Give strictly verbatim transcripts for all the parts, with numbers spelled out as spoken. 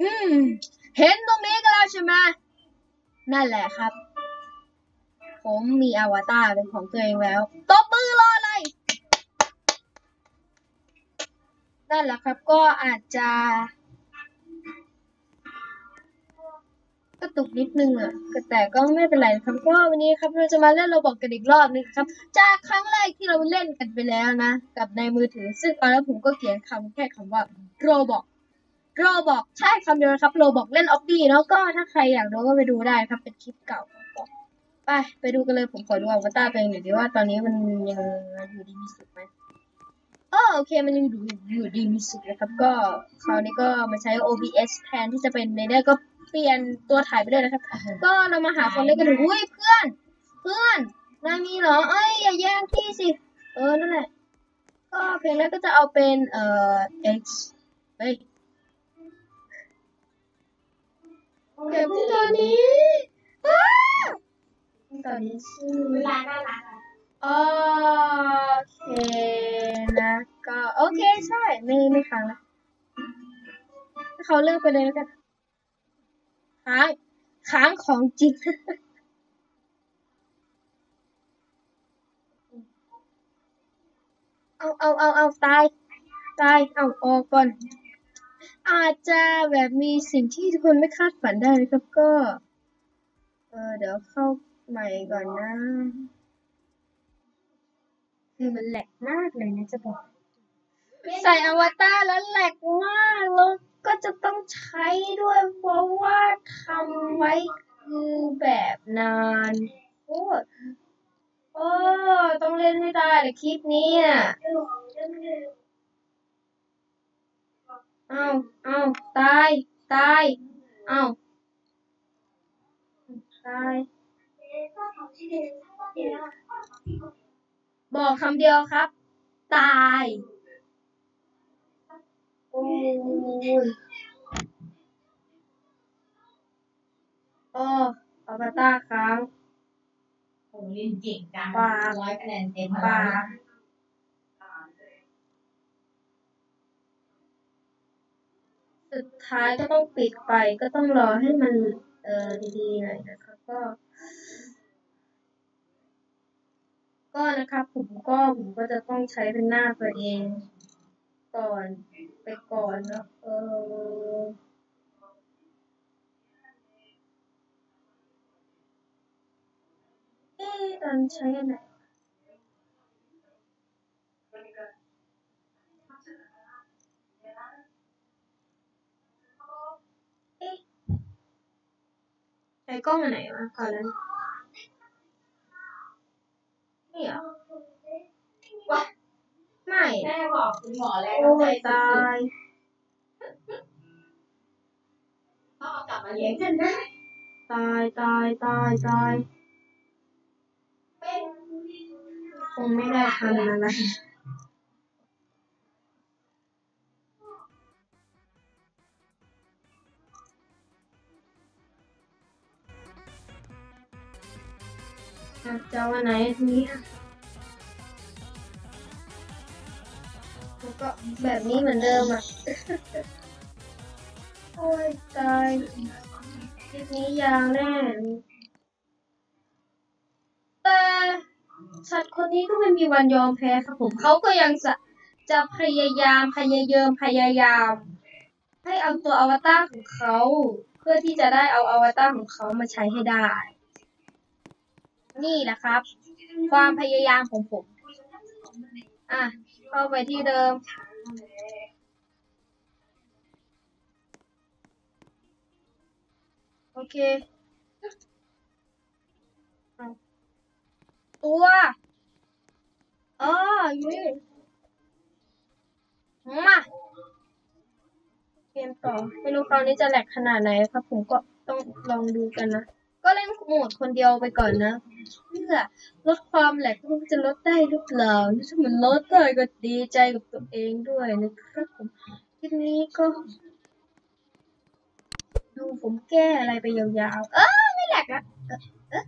อืมเห็นตรงนี้กันแล้วใช่ไหมนั่นแหละครับผมมีอวตารเป็นของตัวเองแล้วตบมือรออะไรนั่นแหละครับก็อาจจะกระตุกนิดนึงอ่ะแต่ก็ไม่เป็นไรครับก็วันนี้ครับเราจะมาเล่นโรบอกกันอีกรอบนึงครับจากครั้งแรกที่เราเล่นกันไปแล้วนะกับในมือถือซึ่งตอนนั้นผมก็เขียนคำแค่คำว่าโรบอกโรบอกใช่คำเดียวนะครับโรบอกเล่นออฟดี้แล้วก็ถ้าใครอยากดูก็ไปดูได้ครับเป็นคลิปเก่าไปไปดูกันเลยผมขอดูอวตารตัวเองหน่อยดีว่าตอนนี้มันยังอยู่ดีมีสุขไหมอ๋อโอเคมันยังอยู่อยู่ดีมีสุขนะครับก็คราวนี้ก็มาใช้ โอ บี เอส แทนที่จะเป็นในได้ก็เปลี่ยนตัวถ่ายไปด้วยนะครับก็เรามาหาคนเล่นกันดูอุ้ยเพื่อนเพื่อนนายมีเหรอเอ้ยอย่าแย่งที่สิเออนั่นแหละก็เพลงแรกก็จะเอาเป็นเอ่อ X เฮ้ยโอเคพวกตอนนี้ตอนนี้ชื่อเวลาน่ารักโอเคนะก็โอเคใช่ไม่ไม่ค้างนะถ้าเขาเลิกไปเลยแล้วกันค้างค้างของจริงเอาเอาเอาเอาตายตายเอาออกก่อนอาจจะแบบมีสิ่งที่ทุกคนไม่คาดฝันได้นะครับก็เออเดี๋ยวเข้าใหม่ก่อนนะคือมันแหลกมากเลยนะจะบอกใส่อวตารแล้วแหลกมากแล้วก็จะต้องใช้ด้วยเพราะว่าทำไว้คือแบบนานโอ้โอ้ต้องเล่นให้ได้เลยคลิปนี้อ่ะเอาเอาตายตายเอาตายบอกคำเดียวครับตายโอ้ยโอ้อวตารค้างผมเรียนเก่งจังปาร้อยคะแนนเต็มปาสุดท้ายก็ต้องปิดไปก็ต้องรอให้มันเออดีๆหน่อยนะครับก็ก็นะครับผมก็ผมก็จะต้องใช้เป็นหน้าตัวเองก่อนไปก่อนเนาะเออเอ๊ะตอนใช้อันไหนเอ๊ะใช้กล้องอันไหนวะก่อนนั้นนี่เหรอวะไม่แม่บอกคุณหมอแล้วโอ้ยตายต้องเอากลับมาเลี้ยงกันได้ตายตายตายตายคงไม่ได้ทำอะไรจะวันไหนนี้แล้วก็แบบนี้เหมือนเดิมอ่ะ โอ้ยตายคลิปนี้ยาวแน่แต่สัตว์คนนี้ก็ไม่มีวันยอมแพ้ครับผมเขาก็ยังจะจะพยายามพยายามพยายามให้เอาตัวอวตารของเขาเพื่อที่จะได้เอาอวตารของเขามาใช้ให้ได้นี่แหละครับความพยายามของผมอ่ะเข้าไปที่เดิมโอเคตัวอ๋ออยู่นี่มาเกมต่อไม่รู้คราวนี้จะแหลกขนาดไหนครับผมก็ต้องลองดูกันนะก็เล่นโหมดคนเดียวไปก่อนนะเพื่อลดความแหลกมันจะลดได้หรือเปล่าถ้ามันลดได้ก็ดีใจกับตัวเองด้วยนะครับผมคลิปนี้ก็ดูผมแก้อะไรไปยาวๆเออไม่แหลกละเออเออ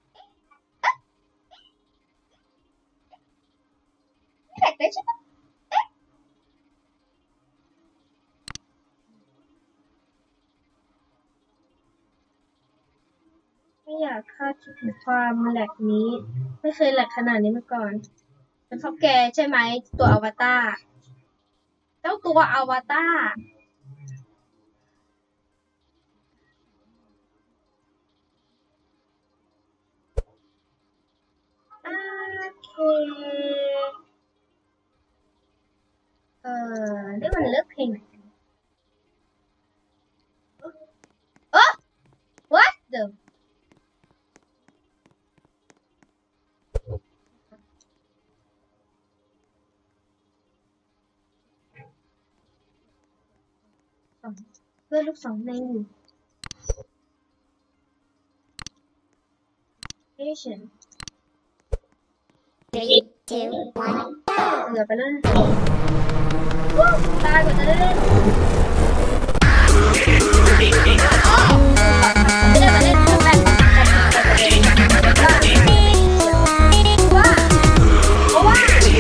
ไม่แหลกได้ใช่ไหมอยากคาดคิดถึงความแหลกนี้ ไม่เคยแหลกขนาดนี้มาก่อนเป็นเพราะแกใช่ไหมตัวอวตารเจ้าตัวอวตารโอเคเออนี่มันเลือกเพลงเออ what the เพื่อนลูกสองในหนึ่ง patient Three, two, one. เหลือไปแล้วตายกว่าจะได้เล่นไม่ได้มาเล่นครั้งแรกว่าเพราะว่า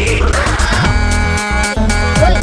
เฮ้ย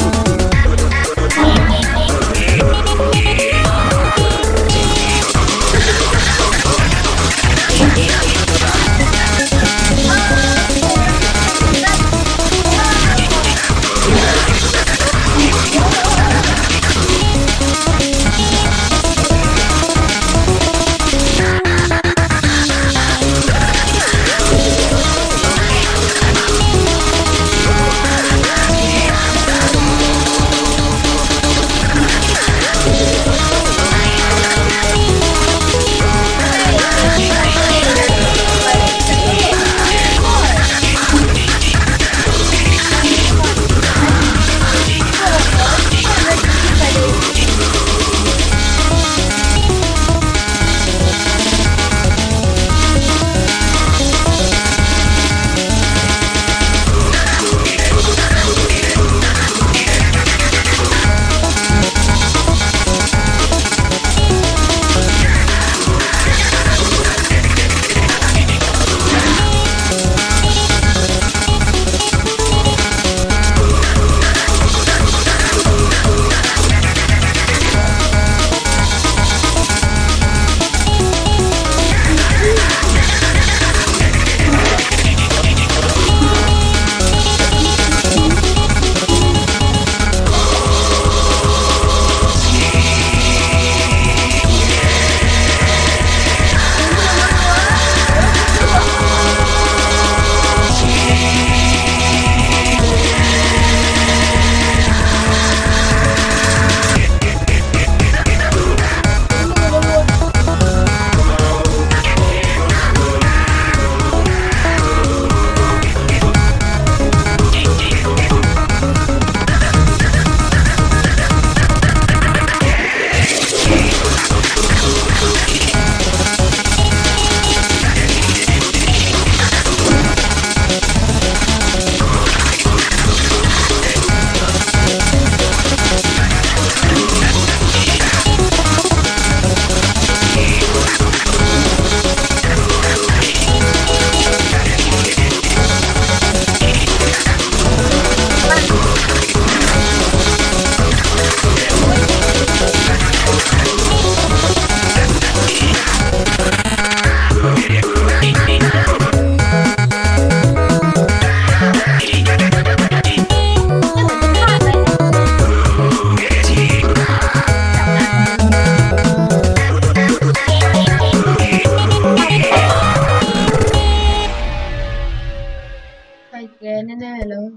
แน่ๆเลย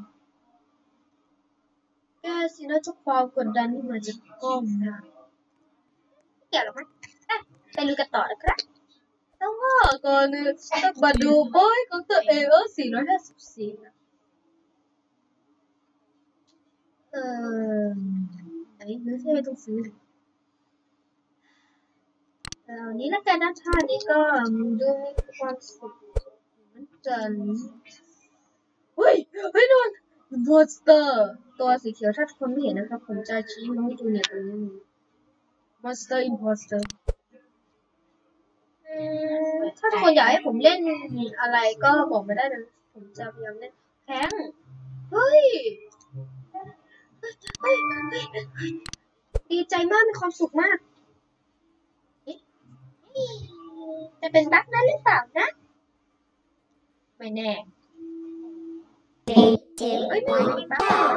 แกสินะทุกความกดดันที่มาจากกล้องนะเกี่ยวหรอมั้ยไปลุยกันต่อนะครับต้องว่าก่อนเนี่ยต้องมาดูบอยของตัวเองเออสี่ร้อยห้าสิบสี่นะเออไหนไม่ใช่ไม่ต้องซื้อเออนี้แล้วกันนะท่านี้ก็ดูมีความสุขเหมือนกันเฮ้ยเฮ้ยนนอิมโพสเตอร์ตัวสีเขียวถ้าทุกคนไม่เห็นนะครับผมจะชี้มาให้ดูเนี่ยตรงนี้มอนสเตอร์อิมโพสเตอร์ถ้าทุกคนอยากให้ผมเล่นอะไรก็บอกมาได้เลยผมจะพยายามเล่นแพงเฮ้ยเฮ้ยเฮ้ยดีใจมากมีความสุขมากจะเป็นบั๊กนั้นหรือเปล่านะไม่แน่เอ้ยไม่มีบั๊ก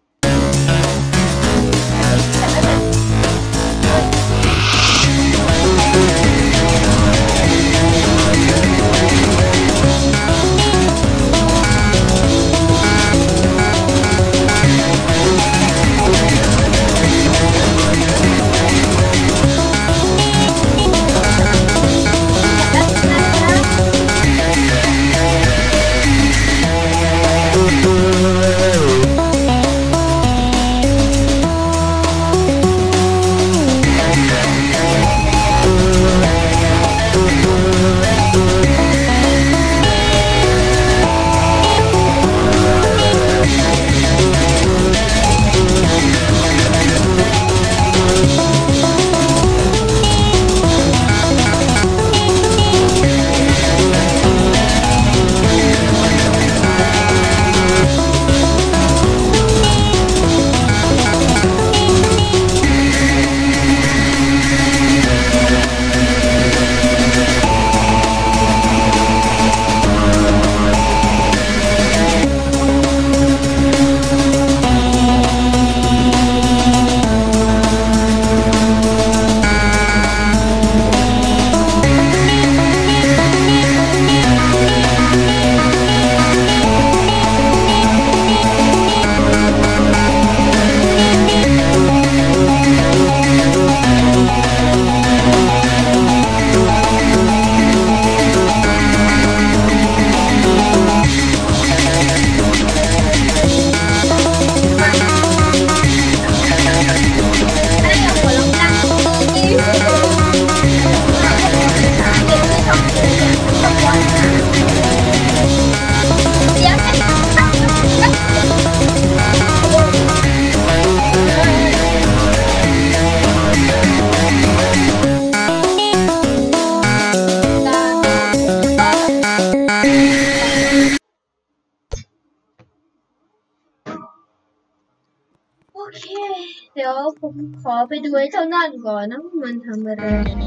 โอเคเดี๋ยวผมขอไปดูไอ้เจ้านั่นก่อนนะมันทำอะไร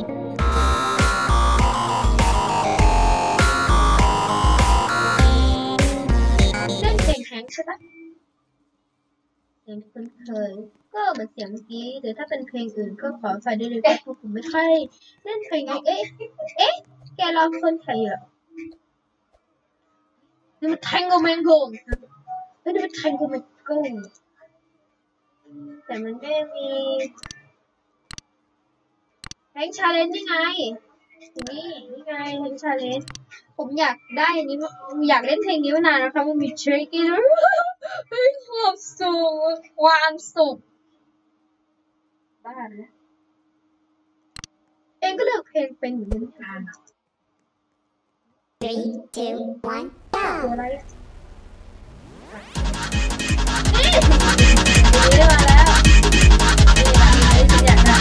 เล่นเพลงแฮงใช่ปะเสียงคุ้นเคยก็เหมือนเสียงเมื่อกี้หรือถ้าเป็นเพลงอื่นก็ขอไฟด้วยเลยเพราะผมไม่ค่อยเล่นเพลงไงเอ๊ะเอ๊ะแกรอคนไทยเหรอนี่มัน Tango Mango เฮ้ยนี่มัน Tango Mango แต่มันไม่มีแฮงชาเลนจ์นี่ไงนี่นี่ไงแฮงชาเลนจ์ผมอยากได้อันนี้อยากเล่นเพลงนี้มานานแล้วครับมันมีทริคกี้เฮ้ยความสุขความสุขบ้านะเองก็เลือกเพลงเป็นเหมือนกันค่ะ three two one ตัวอะไรนี่นี่มาแล้วนี่อยากได้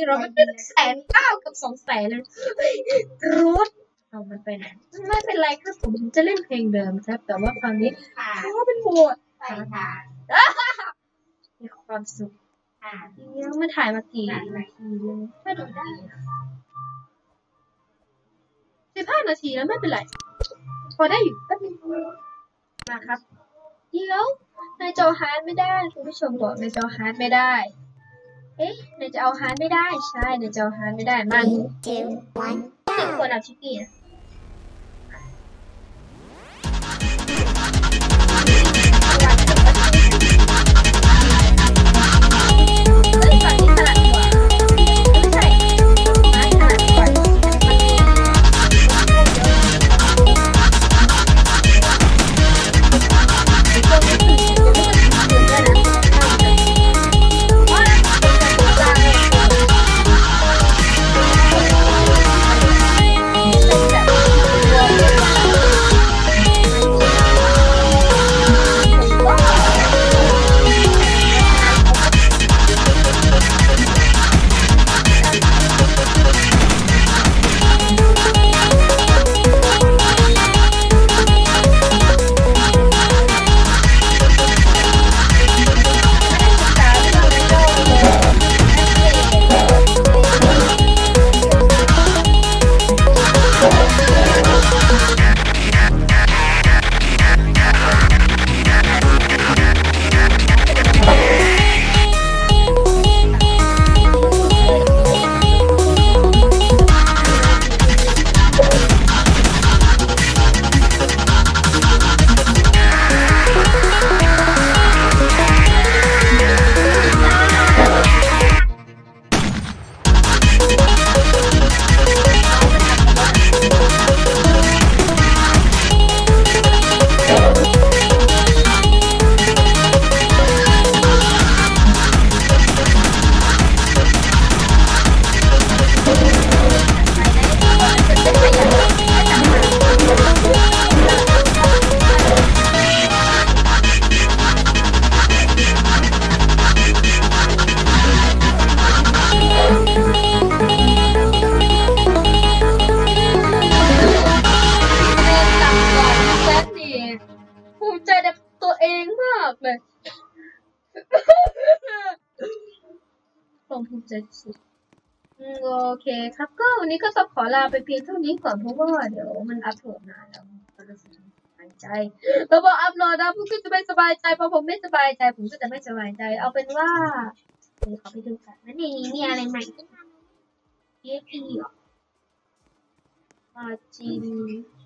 เรามันเป็นแสนเก้ากับสองแสนเลยรถเอามันไปไหนไม่เป็นไรครับผมจะเล่นเพลงเดิมครับแต่ว่าคราวนี้ค่ะเขาเป็นโหมดใส่ค่ะมีความสุขค่ะเดี๋ยวมันถ่ายมากี่นาทีเลยถ้าดูได้สิบห้านาทีแล้วไม่เป็นไรพอได้อยู่แป๊บนึงมาครับเดี๋ยวในจอฮาร์ดไม่ได้คุณผู้ชมบอกในจอฮาร์ดไม่ได้เอ๊ะในจอฮาร์ดไม่ได้ใช่ในจอฮาร์ดไม่ได้มันติดคนอับชิกกี้นะเฮ้ยฝั่งนี้ถนัดกว่าไม่ใช่ไม่ถนัดกว่าภูมิใจในตัวเองมากเลยผมภูมิใจสุดโอเคครับก็วันนี้ก็ต้องขอลาไปเพียงเท่านี้ก่อนเพราะว่าเดี๋ยวมันอัพโหลดนานแล้วก็จะสบายใจแล้วพออัพโหลดนะผมก็จะไม่สบายใจพอผมไม่สบายใจผมก็จะไม่สบายใจเอาเป็นว่าเดี๋ยวขอไปดูกันนั่นเองมีอะไรใหม่ขึ้นมา พี เอฟ พี เหรอมาจิน